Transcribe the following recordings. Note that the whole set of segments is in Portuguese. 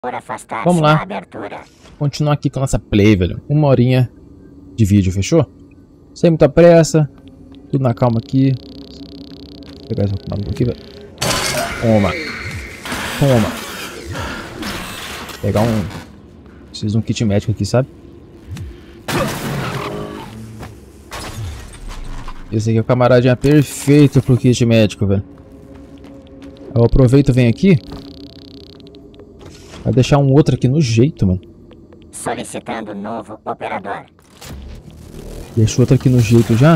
Vamos lá. Continuar aqui com a nossa play, velho. 1 horinha de vídeo, fechou? Sem muita pressa. Tudo na calma aqui. Vou pegar esse maluco aqui, velho. Toma. Toma. Vou pegar um... Preciso de um kit médico aqui, sabe? Esse aqui é o camaradinha perfeito pro kit médico, velho. Eu aproveito e venho aqui. Vai deixar um outro aqui no jeito, mano. Solicitando novo operador. Deixa o outro aqui no jeito já.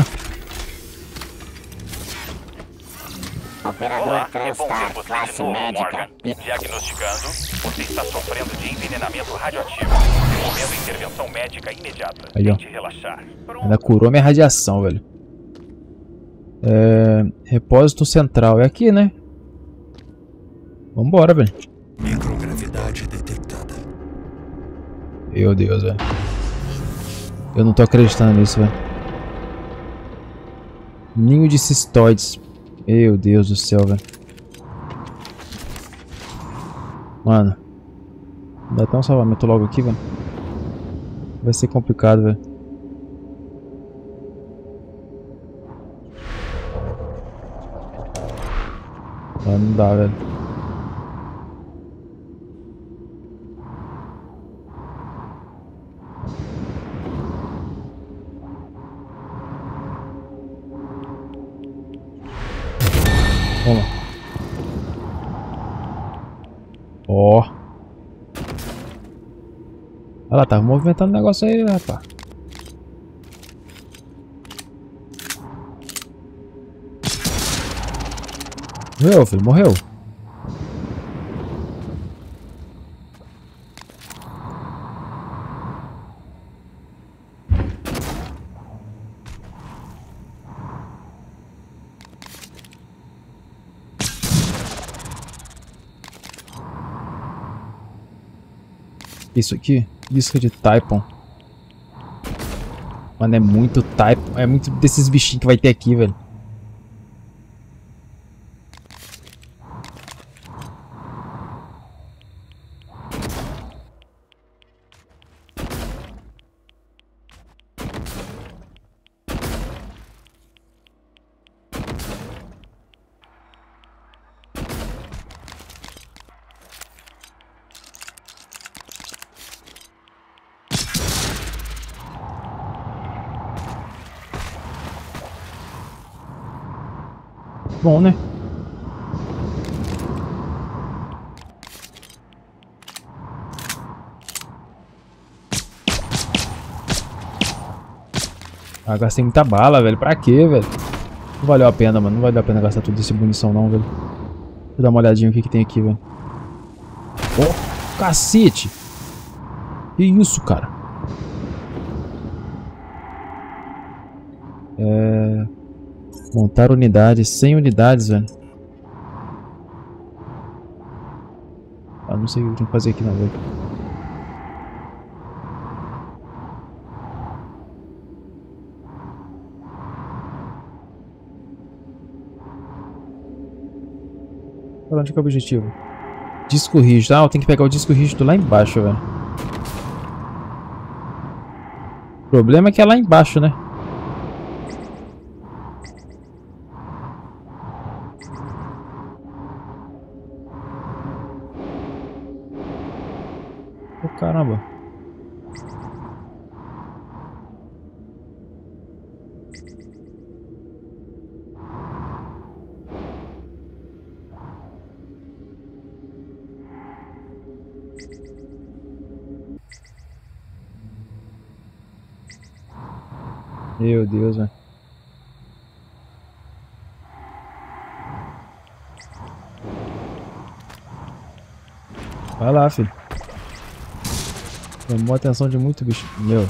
Operador Transtar, classe médica. Diagnosticando, você está sofrendo de envenenamento radioativo. Movendo intervenção médica imediata. Aí, ó. Tente relaxar. Ainda curou minha radiação, velho. Repósito central. É aqui, né? Vambora, velho. Microgravidade detectada. Meu Deus, velho. Eu não tô acreditando nisso, velho. Ninho de cistoides. Meu Deus do céu, velho. Mano. Dá até um salvamento logo aqui, velho. Vai ser complicado, velho. Não dá, velho. Toma. Ó. Olha lá, tá movimentando o negócio aí, rapaz. Morreu, filho, morreu. Isso aqui, isca de Typhon. Mano, é muito Typhon. É muito desses bichinhos que vai ter aqui, velho. Bom, né? Ah, gastei muita bala, velho. Pra quê, velho? Não valeu a pena, mano. Não valeu a pena gastar tudo esse munição, não, velho. Deixa eu dar uma olhadinha no que tem aqui, velho. Oh, cacete! Que isso, cara? Montar unidades. 100 unidades, velho. Ah, não sei o que eu tenho que fazer aqui, não, velho. Pra onde que é o objetivo? Disco rígido. Ah, eu tenho que pegar o disco rígido lá embaixo, velho. O problema é que é lá embaixo, né? Oh, caramba. Meu Deus, velho. Vai lá, filho. Chamou a atenção de muito bicho. Meu.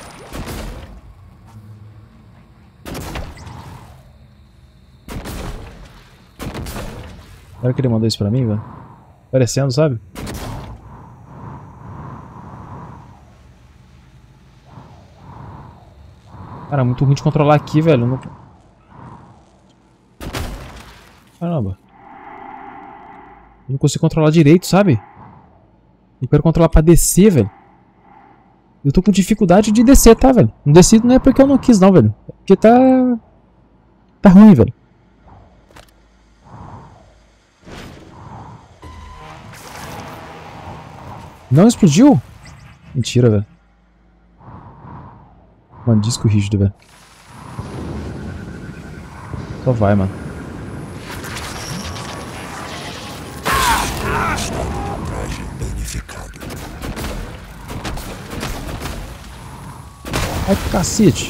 Será que ele mandou isso pra mim, velho? Parecendo, sabe? Cara, muito ruim de controlar aqui, velho. Não... Caramba. Eu não consigo controlar direito, sabe? Eu quero controlar pra descer, velho. Eu tô com dificuldade de descer, tá, velho? Não desci não é porque eu não quis, não, velho. É porque tá... Tá ruim, velho. Não explodiu? Mentira, velho. Mano, disco rígido, velho. Só vai, mano. Ai, que cacete.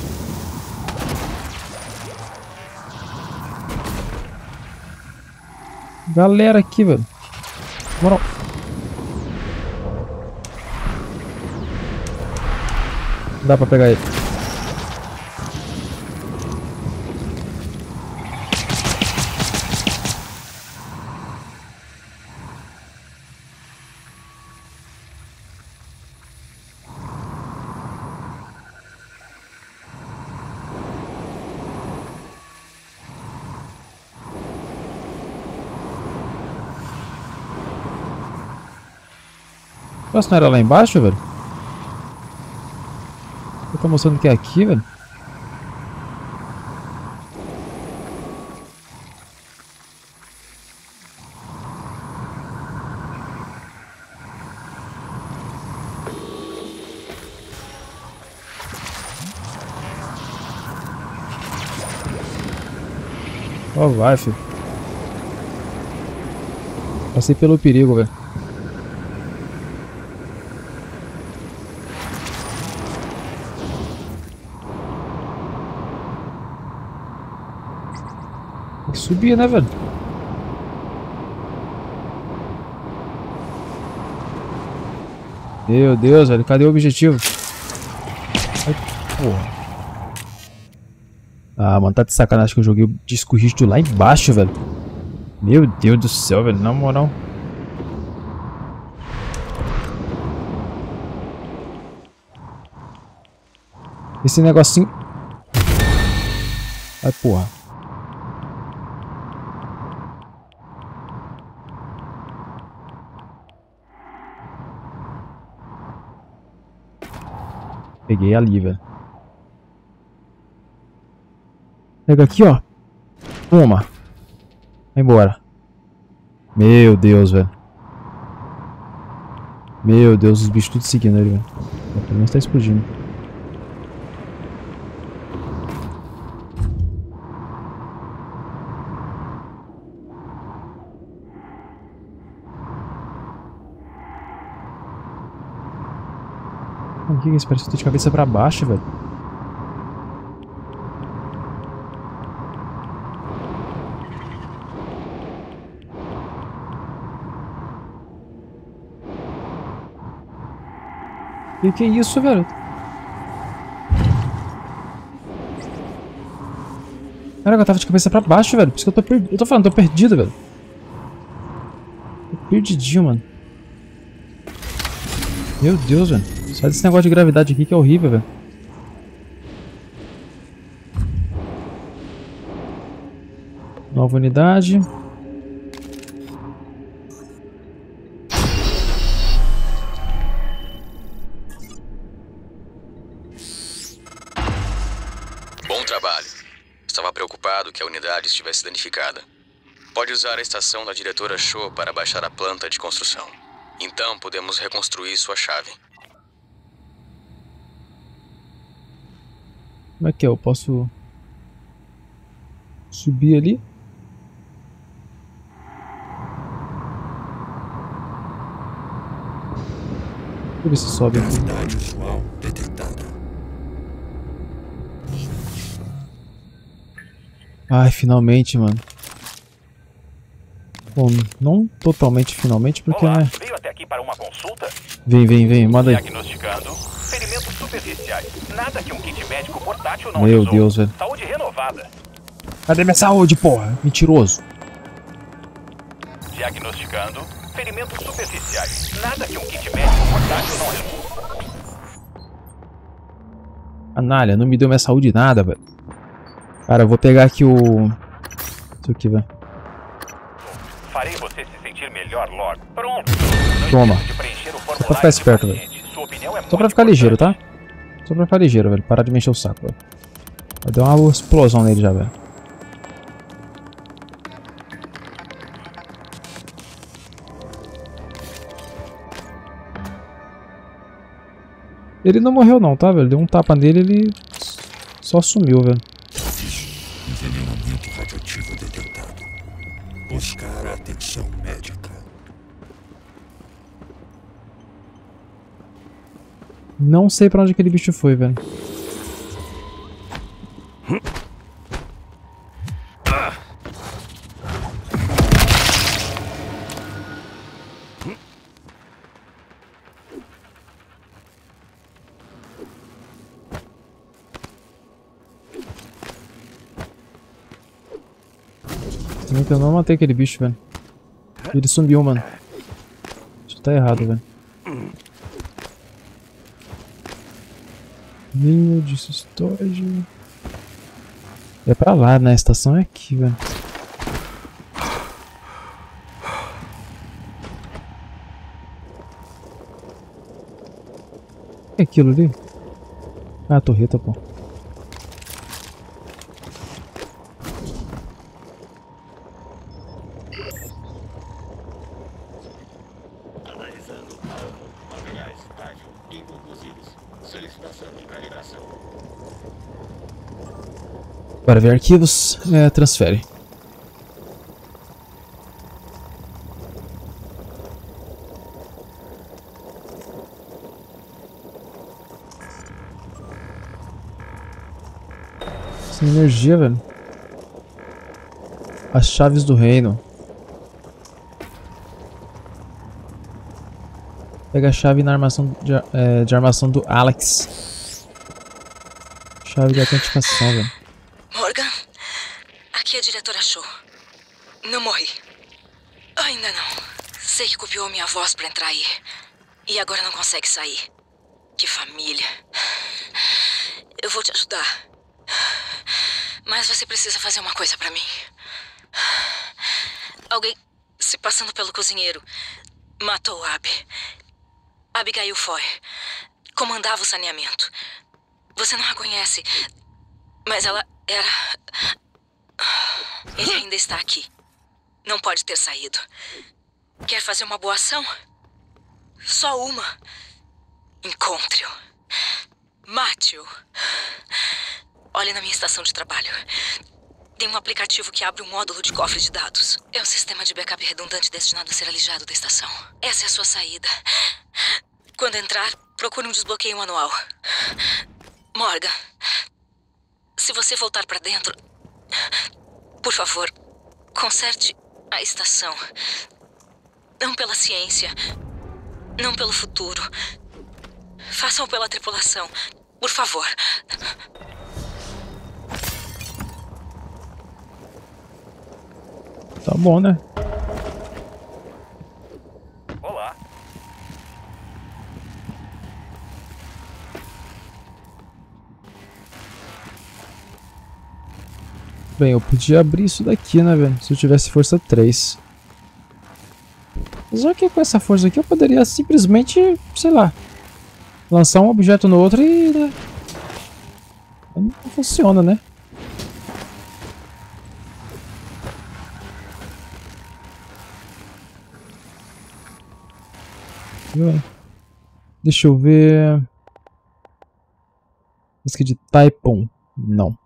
Galera aqui, velho. Moral. Não dá pra pegar ele. Nossa, não era lá embaixo, velho? Eu tô mostrando que é aqui, velho. Ó, vai, filho. Passei pelo perigo, velho. Tem que subir, né, velho? Meu Deus, velho. Cadê o objetivo? Ai, porra. Ah, mano, tá de sacanagem que eu joguei o disco rígido lá embaixo, velho. Meu Deus do céu, velho. Na moral. Esse negocinho... Ai, porra. Peguei ali, velho. Pega aqui, ó. Toma. Vai embora. Meu Deus, velho. Meu Deus, os bichos tudo seguindo ele, velho. Pelo menos tá explodindo. O que é isso? Parece que eu tô de cabeça pra baixo, velho. Que é isso, velho? Caraca, eu tava de cabeça pra baixo, velho. Por isso que eu tô perdido. Eu tô falando, tô perdido, velho. Tô perdidinho, mano. Meu Deus, velho. Sai desse negócio de gravidade aqui que é horrível, velho. Nova unidade. Bom trabalho. Estava preocupado que a unidade estivesse danificada. Pode usar a estação da diretora Shaw para baixar a planta de construção. Então podemos reconstruir sua chave. Como é que é? Eu posso subir ali? Deixa eu ver se sobe aqui. Gravidade usual detectada. Ai, finalmente, mano. Bom, não totalmente finalmente, porque, Olá, né? veio até aqui para uma consulta? Vem, manda aí. Diagnosticando ferimentos superficiais. Nada que um kit médico portátil não Meu resolva. Deus, velho. Saúde renovada. Cadê minha saúde, porra? Mentiroso. Diagnosticando ferimentos superficiais. Nada que um kit médico portátil não resolva. Canalha, não me deu minha saúde nada, velho. Cara, eu vou pegar aqui o... Isso aqui, velho. Farei você se sentir melhor melhor logo. Pronto. Toma. Só pra ficar esperto, velho. Só pra ficar ligeiro, tá? Só pra ficar ligeiro, velho. Parar de mexer o saco, velho. Vai dar uma explosão nele já, velho. Ele não morreu não, tá, velho? Deu um tapa nele e ele só sumiu, velho. Envenenamento radioativo detectado. Buscar atenção médica. Não sei pra onde aquele bicho foi, velho. Eu não matei aquele bicho, velho. Ele sumiu, mano. Isso tá errado, velho. Vinho de storage. É pra lá, né? A estação é aqui, velho. O que é aquilo ali? Ah, a torreta, pô. Para ver arquivos, transfere. Sem energia, velho. As chaves do reino. Pega a chave na armação de armação do Alex. Chave de autenticação, velho. Morgan, aqui é a diretora Shaw. Não morri. Ainda não. Sei que copiou minha voz pra entrar aí. E agora não consegue sair. Que família. Eu vou te ajudar. Mas você precisa fazer uma coisa pra mim. Alguém se passando pelo cozinheiro matou Abby. Abigail Foy. Comandava o saneamento. Você não a conhece, mas ela era... Ele ainda está aqui. Não pode ter saído. Quer fazer uma boa ação? Só uma. Encontre-o. Mate-o. Olhe na minha estação de trabalho. Tem um aplicativo que abre um módulo de cofre de dados. É um sistema de backup redundante destinado a ser alijado da estação. Essa é a sua saída. Quando entrar, procure um desbloqueio manual. Morgan, se você voltar pra dentro, por favor, conserte a estação. Não pela ciência, não pelo futuro. Façam pela tripulação, por favor. Tá bom, né? Olá. Bem, eu podia abrir isso daqui, né, velho? Se eu tivesse força 3. Só que com essa força aqui eu poderia simplesmente, sei lá, lançar um objeto no outro e, né? Não funciona, né? Deixa eu ver. Isso aqui de Taipon. Não.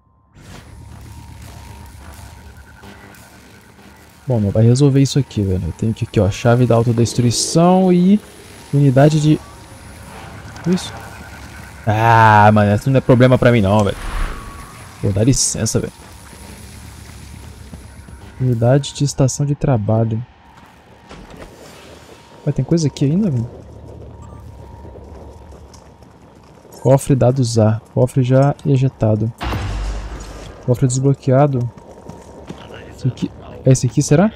Bom, não vai resolver isso aqui, velho. Eu tenho aqui, ó, chave da autodestruição e unidade de... Isso? Ah, mano, isso não é problema pra mim não, velho. Pô, dá licença, velho. Unidade de estação de trabalho. Ué, tem coisa aqui ainda, velho? Cofre dados A. Cofre já ejetado. Cofre desbloqueado. Esse aqui... Esse aqui, será?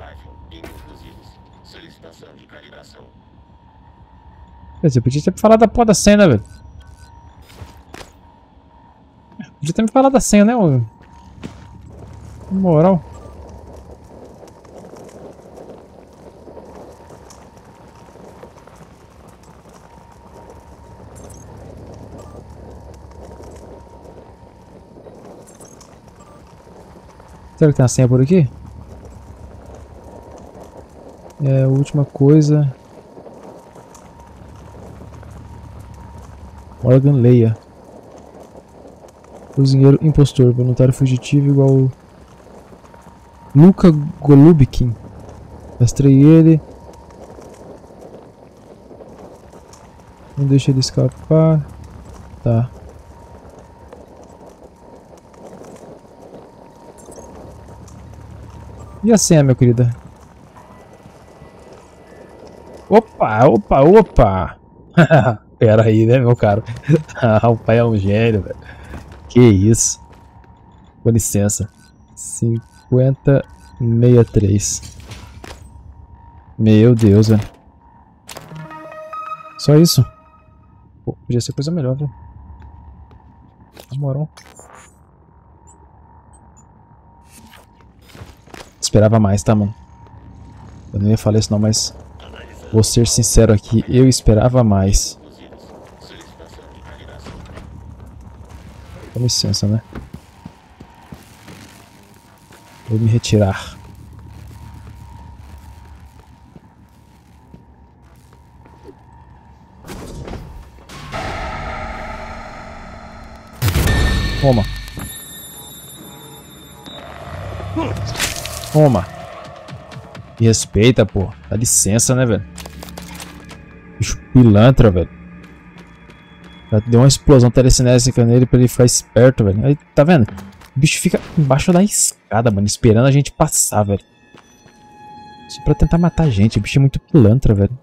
Você podia ter me falado da porra da cena, velho. Podia ter me falado da senha, né, ô? Na moral. Será que tem a senha por aqui? É, a última coisa. Morgan Leia. Cozinheiro impostor. Voluntário fugitivo igual. Luka Golubikin. Rastrei ele. Não deixa ele escapar. Tá. E a senha, meu querida? Opa, opa, opa! Pera aí, né, meu caro? O pai é um gênio, velho. Que isso? Com licença. 5063. Meu Deus, velho. Só isso? Pô, podia ser coisa melhor, velho. Na moral. Esperava mais, tá, mano? Eu não ia falar isso não, mas vou ser sincero aqui, eu esperava mais. Com licença, né? Vou me retirar. Toma. Toma. Me respeita, pô. Dá licença, né, velho? Bicho pilantra, velho. Já deu uma explosão telecinésica nele pra ele ficar esperto, velho. Aí, tá vendo? O bicho fica embaixo da escada, mano. Esperando a gente passar, velho. Só pra tentar matar a gente. O bicho é muito pilantra, velho.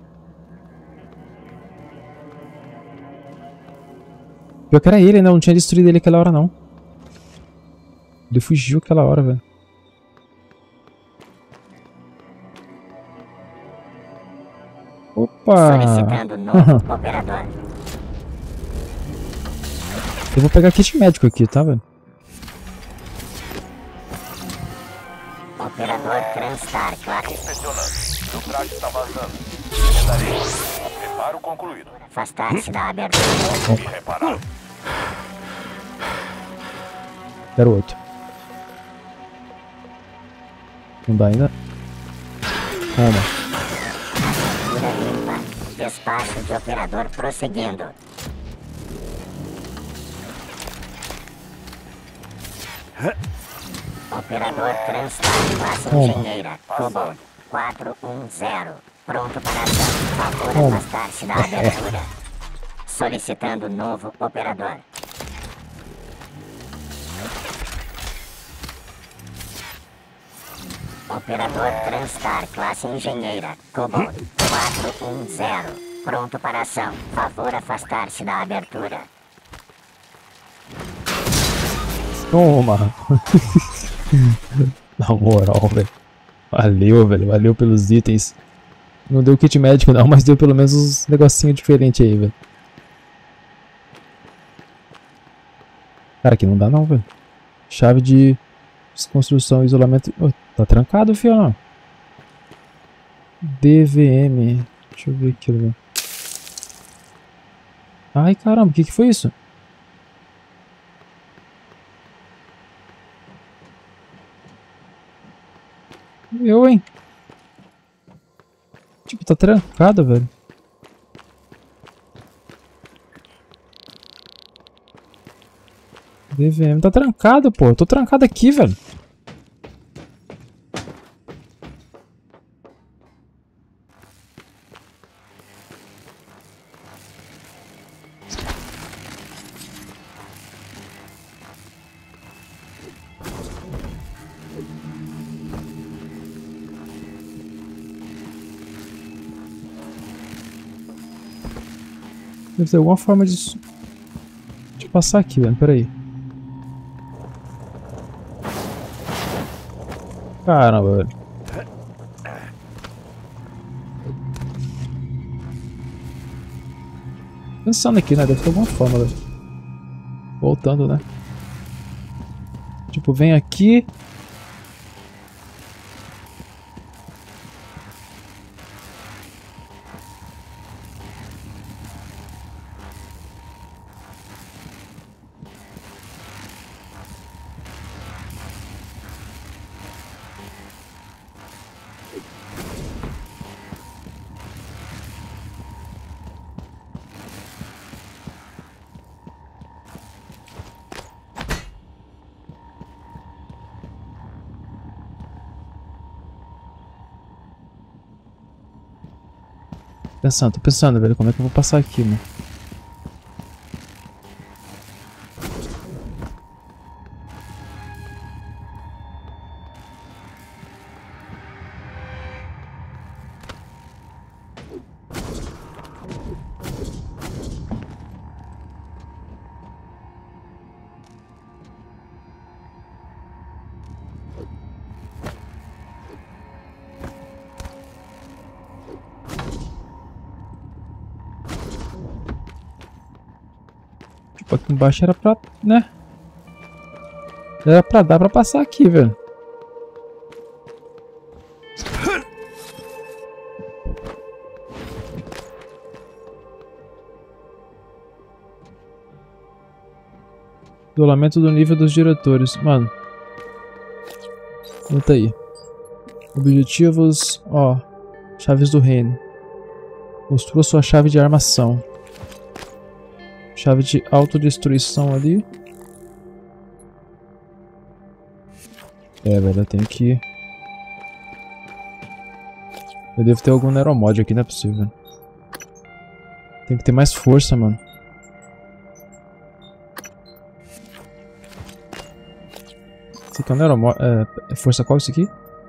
Pior que era ele, né? Eu não tinha destruído ele aquela hora, não. Ele fugiu aquela hora, velho. Opa! Solicitando novo operador. Eu vou pegar kit médico aqui, tá, velho? Operador Transtar, claro. Inspecionando. Seu traje está vazando. Redarei. Reparo concluído. Afastar-se da abertura. E reparar. 08. Não dá ainda? Toma. Abertura limpa. Despacho de operador prosseguindo. Operador Transtar, classe engenheira. Cobalt 410. Pronto para ação. Favor afastar-se da abertura. Solicitando novo operador. Operador Transtar, classe engenheira. Cobalt 410. Pronto para ação. Favor afastar-se da abertura. Toma! Na moral, velho. Valeu, velho. Valeu pelos itens. Não deu kit médico não, mas deu pelo menos uns negocinhos diferentes aí, velho. Cara, aqui não dá não, velho. Chave de construção, isolamento... Oh, tá trancado, filho. DVM. Deixa eu ver aqui, velho. Ai, caramba, o que foi isso? Eu, hein? Tipo, tá trancado, velho. DVM tá trancado, pô. Eu tô trancado aqui, velho. Deve ter alguma forma de passar aqui, velho. Pera aí. Caramba, velho. Pensando aqui, né? Deve ter alguma forma, velho. Voltando, né? Tipo, vem aqui. Tô pensando, velho, como é que eu vou passar aqui, mano? Tipo, aqui embaixo era pra, né? Era pra dar pra passar aqui, velho. Isolamento do nível dos diretores. Mano. Conta aí. Objetivos. Ó. Chaves do reino. Mostrou sua chave de armação. Chave de autodestruição ali. É, velho, eu tenho que... Eu devo ter algum neuromod aqui, não é possível. Tem que ter mais força, mano. Esse aqui é um neuromod... É força qual isso aqui?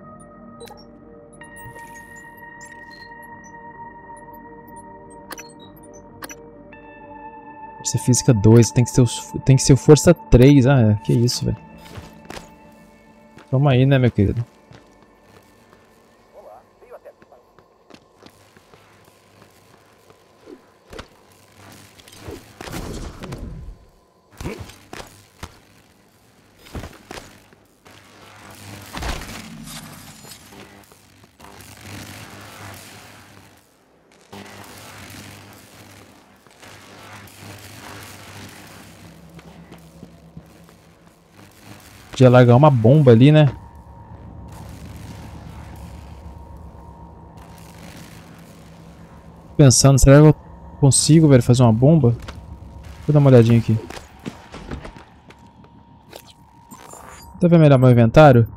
Força física 2, tem que ser o força 3. Ah, é. Que isso, velho. Toma aí, né, meu querido? Podia largar uma bomba ali, né? Pensando, será que eu consigo, velho, fazer uma bomba? Deixa eu dar uma olhadinha aqui. Tá vendo melhor meu inventário?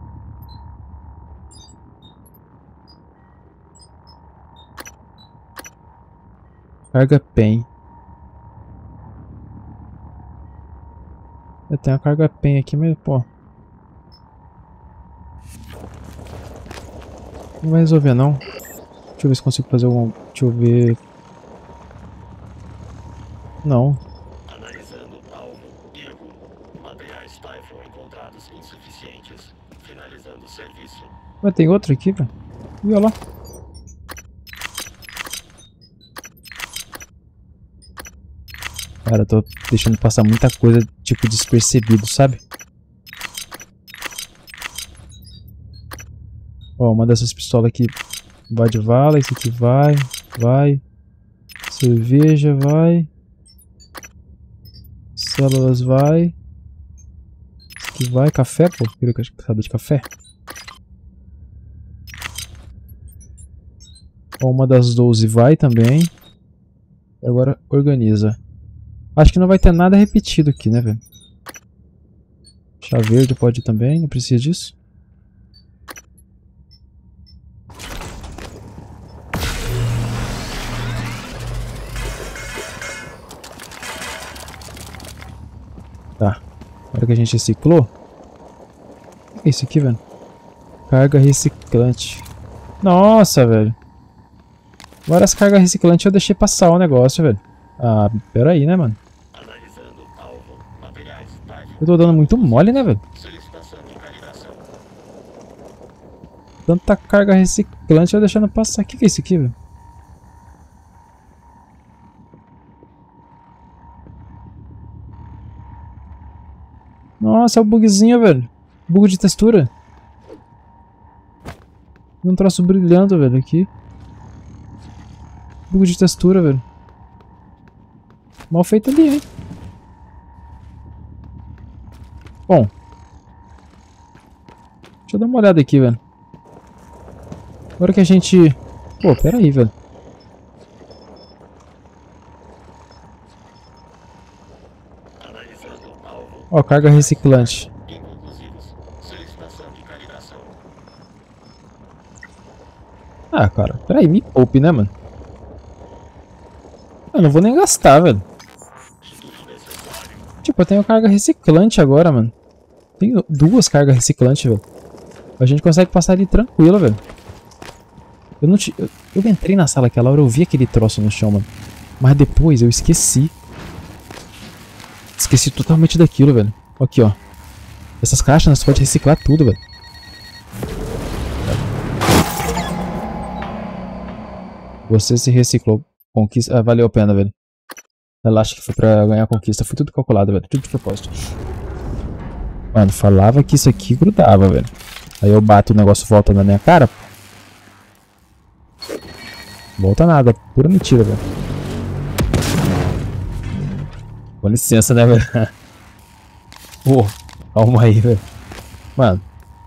Carga pen. Eu tenho a carga pen aqui, mas pô. Não vai resolver não. Deixa eu ver se consigo fazer algum... Deixa eu ver... Não. Analisando alvo, erro. Materiais Typhon encontrados insuficientes. Finalizando o serviço. Mas tem outro aqui, velho. E olha lá. Cara, eu tô deixando passar muita coisa, tipo, despercebido, sabe? Ó, uma dessas pistolas aqui vai de vala, esse aqui vai. Cerveja vai. Células vai. Esse aqui vai, café, pô. Queria que eu de café. Ó, uma das 12 vai também. E agora organiza. Acho que não vai ter nada repetido aqui, né, velho? Chá verde pode também, não precisa disso. Tá. Agora que a gente reciclou. O que é isso aqui, velho? Carga reciclante. Nossa, velho. Agora as cargas reciclantes eu deixei passar o negócio, velho. Ah, pera aí, né, mano? Eu tô dando muito mole, né, velho? Tanta carga reciclante eu deixando passar. O que é isso aqui, velho? Nossa, é o bugzinho, velho. Bug de textura. Um troço brilhando, velho, aqui. Bug de textura, velho. Mal feito ali, hein? Bom. Deixa eu dar uma olhada aqui, velho. Agora que a gente... Pô, pera aí, velho. Ó, carga reciclante. Ah, cara. Pera aí, me poupe, né, mano? Eu não vou nem gastar, velho. Tipo, eu tenho carga reciclante agora, mano. Tenho 2 cargas reciclantes, velho. A gente consegue passar ali tranquilo, velho. Eu entrei na sala aquela hora, eu vi aquele troço no chão, mano. Mas depois eu esqueci. Esqueci totalmente daquilo, velho. Aqui, ó. Essas caixas nós podemos reciclar tudo, velho. Você se reciclou. Conquista. Ah, valeu a pena, velho. Relaxa que foi pra ganhar a conquista. Foi tudo calculado, velho. Tudo de propósito. Mano, falava que isso aqui grudava, velho. Aí eu bato o negócio volta na minha cara. Volta nada. Pura mentira, velho. Com licença, né, velho? Pô, calma aí, velho. Mano.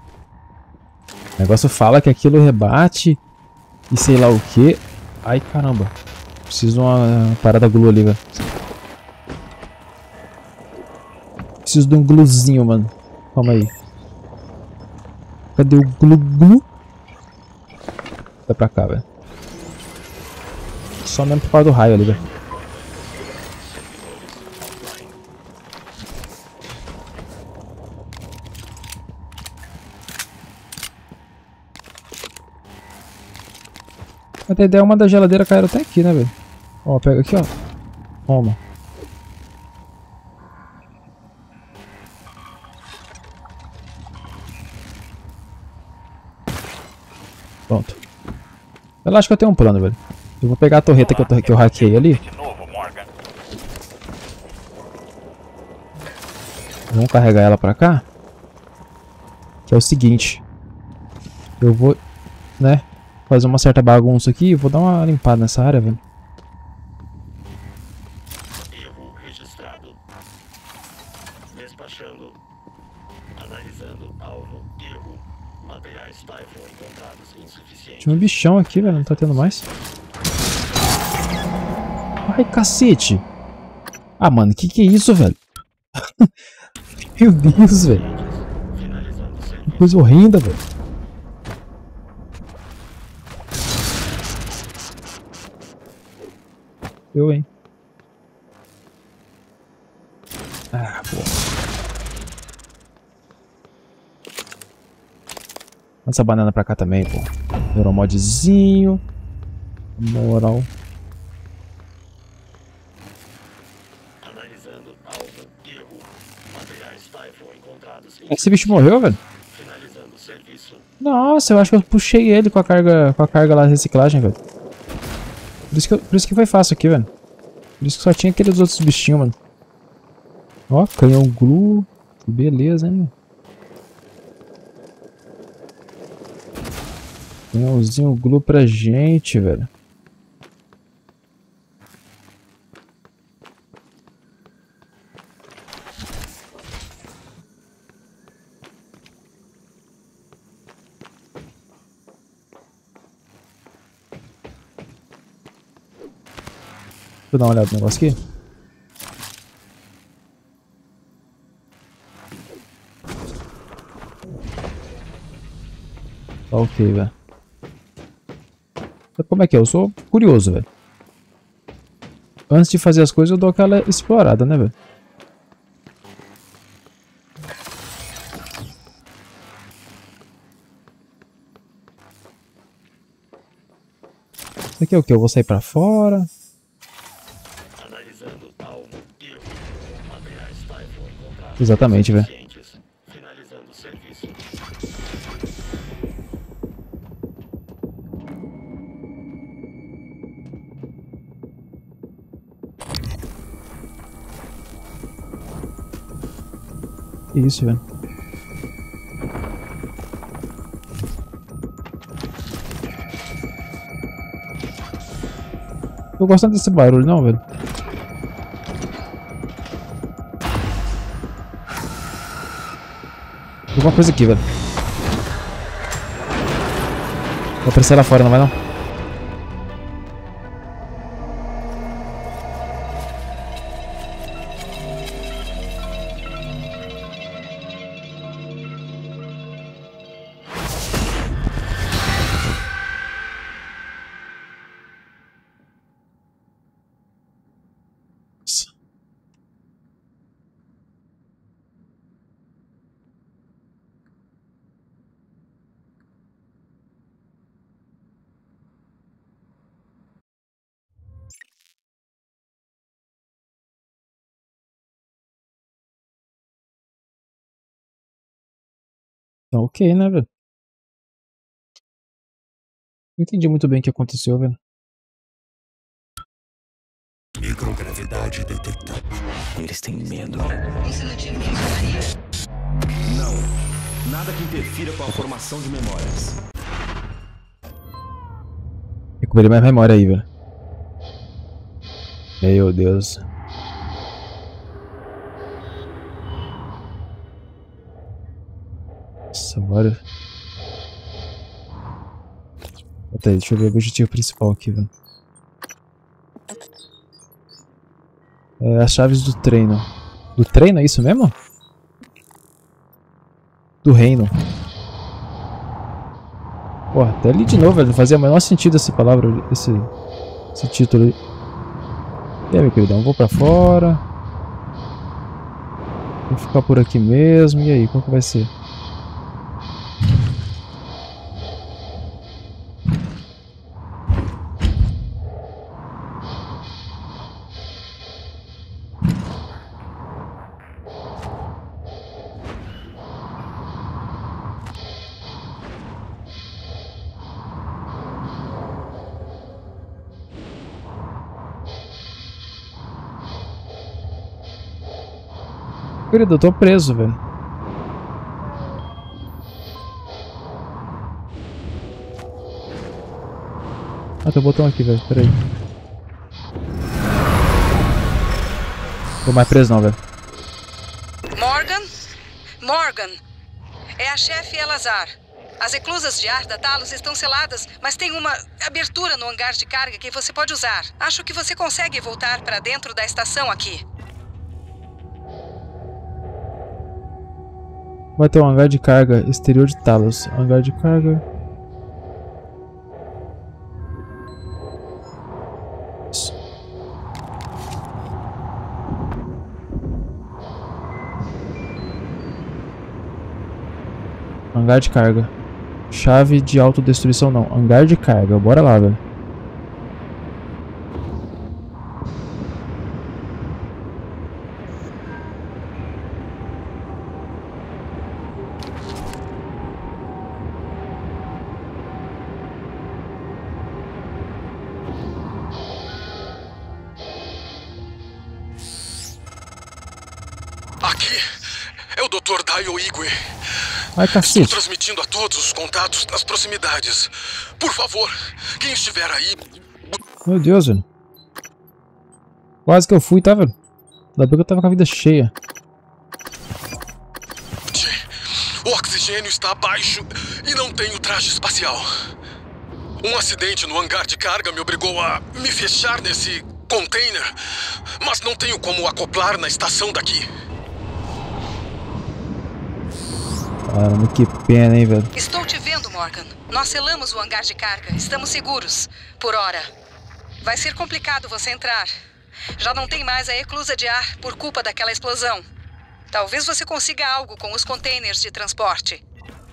O negócio fala que aquilo rebate. E sei lá o que. Ai, caramba. Preciso de uma parada glue ali, velho. Preciso de um gluezinho, mano. Calma aí. Cadê o glu? Vai pra cá, velho. Só mesmo por causa do raio ali, velho. Até ideia, uma da geladeira caiu até aqui, né, velho? Ó, pega aqui, ó. Toma. Pronto. Eu acho que eu tenho um plano, velho. Eu vou pegar a torreta que eu hackei ali. Vamos carregar ela pra cá. Que é o seguinte. Eu vou, né, fazer uma certa bagunça aqui. Vou dar uma limpada nessa área, velho. Erro registrado. Despachando. Analisando alvo. Erro. Materiais Typhon encontrados insuficientes. Tinha um bichão aqui, velho. Não tá tendo mais. Ai, cacete. Ah, mano. Que é isso, velho? Meu Deus, velho. Que coisa horrenda, velho. Eu, hein. Ah, pô. Manda essa banana pra cá também, pô. Neuromodzinho. Moral. Analisando alvo. Erro. Materiais Typhon encontrados. Esse bicho morreu, velho? Finalizando o serviço. Nossa, eu acho que eu puxei ele com a carga lá de reciclagem, velho. Por isso que foi fácil aqui, velho. Por isso que só tinha aqueles outros bichinhos, mano. Ó, canhão glue. Que beleza, hein, mano. Canhãozinho glue pra gente, velho. Deixa eu dar uma olhada no negócio aqui. Tá ok, velho. Como é que é? Eu sou curioso, velho. Antes de fazer as coisas eu dou aquela explorada, né, velho? Isso aqui é o que? Eu vou sair pra fora. Exatamente, velho. Finalizando o serviço. Que isso, velho. Tô gostando desse barulho, não, velho. Alguma coisa aqui, velho. Vou aparecer lá fora, não vai não? Tá ok, né, velho? Não entendi muito bem o que aconteceu, velho. Microgravidade detectada. Eles têm medo. Não. Nada que interfira com a formação de memórias. Recuperei mais memória aí, velho. Meu Deus. Nossa, bora. Até, deixa eu ver o objetivo principal aqui, velho. É as chaves do treino. Do treino, é isso mesmo? Do reino. Porra, até li de novo, velho. Não fazia o menor sentido essa palavra, esse título aí. E aí, meu queridão, vou pra fora. Vou ficar por aqui mesmo. E aí, como que vai ser? Querido, eu tô preso, velho. Ah, tem um botão aqui, velho. Pera aí. Tô mais preso não, velho. Morgan. É a chefe Elazar. As eclusas de ar da Talos estão seladas, mas tem uma abertura no hangar de carga que você pode usar. Acho que você consegue voltar para dentro da estação aqui. Vai ter um hangar de carga exterior de Talos. Hangar de carga. Isso. Hangar de carga. Chave de autodestruição não. Hangar de carga. Bora lá, velho. Aqui é o Dr. Daio Igwe. Ai, cacete. Estou transmitindo a todos os contatos nas proximidades. Por favor, quem estiver aí... Meu Deus, velho. Quase que eu fui, tá, velho? Ainda bem que eu tava com a vida cheia. O oxigênio está abaixo e não tenho traje espacial. Um acidente no hangar de carga me obrigou a me fechar nesse container, mas não tenho como acoplar na estação daqui. Caramba, que pena, hein, velho. Estou te vendo, Morgan. Nós selamos o hangar de carga. Estamos seguros. Por hora. Vai ser complicado você entrar. Já não tem mais a eclusa de ar por culpa daquela explosão. Talvez você consiga algo com os containers de transporte.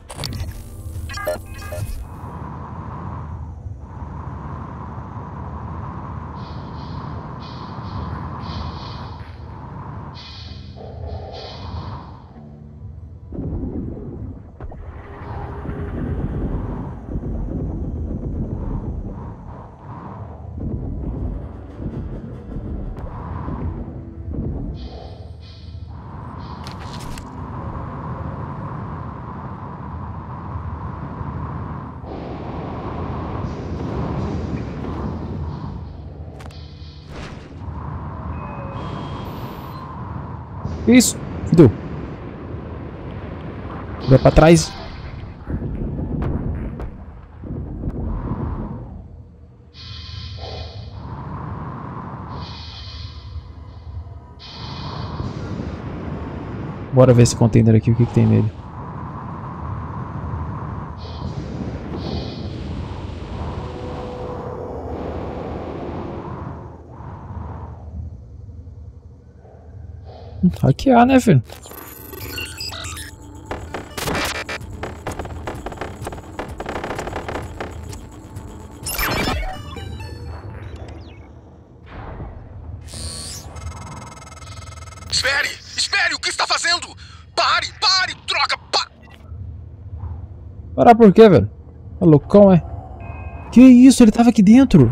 Isso, fudeu. Vai pra trás. Bora ver esse container aqui, o que tem nele. Hackear, né, filho? Espere! Espere! O que está fazendo? Pare! Pare! Droga! Parar por quê, velho? Tá loucão, é? Que isso? Ele tava aqui dentro?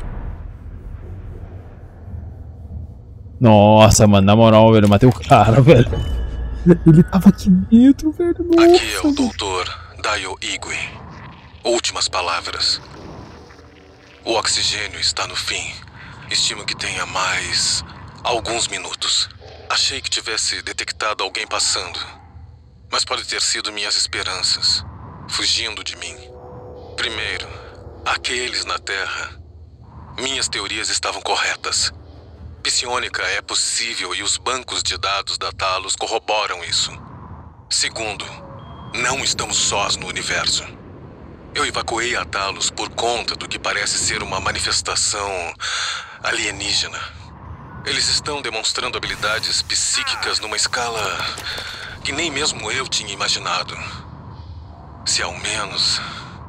Nossa, mano, na moral, velho, eu matei o cara, velho. Ele tava aqui dentro, velho. Nossa, aqui é o Dr. Dayo Igwe. Últimas palavras. O oxigênio está no fim. Estimo que tenha mais alguns minutos. Achei que tivesse detectado alguém passando. Mas pode ter sido minhas esperanças, fugindo de mim. Primeiro, aqueles na Terra. Minhas teorias estavam corretas. Psionica é possível e os bancos de dados da Talos corroboram isso. Segundo, não estamos sós no universo. Eu evacuei a Talos por conta do que parece ser uma manifestação alienígena. Eles estão demonstrando habilidades psíquicas numa escala que nem mesmo eu tinha imaginado. Se ao menos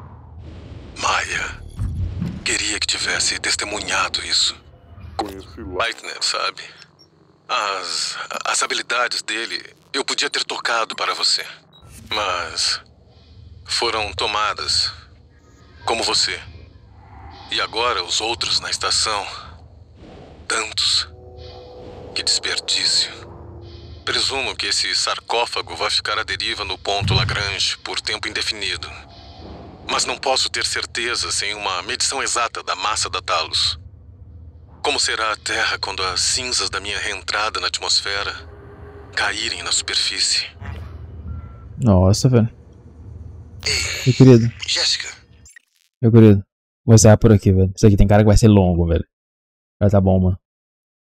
Maya queria que tivesse testemunhado isso. Leitner, sabe? As habilidades dele eu podia ter tocado para você. Mas foram tomadas, como você. E agora os outros na estação. Tantos. Que desperdício. Presumo que esse sarcófago vai ficar à deriva no ponto Lagrange por tempo indefinido. Mas não posso ter certeza sem uma medição exata da massa da Talos. Como será a Terra quando as cinzas da minha reentrada na atmosfera caírem na superfície? Nossa, velho. Meu querido. Jéssica. Meu querido. Vou encerrar por aqui, velho. Isso aqui tem cara que vai ser longo, velho. Mas tá bom, mano.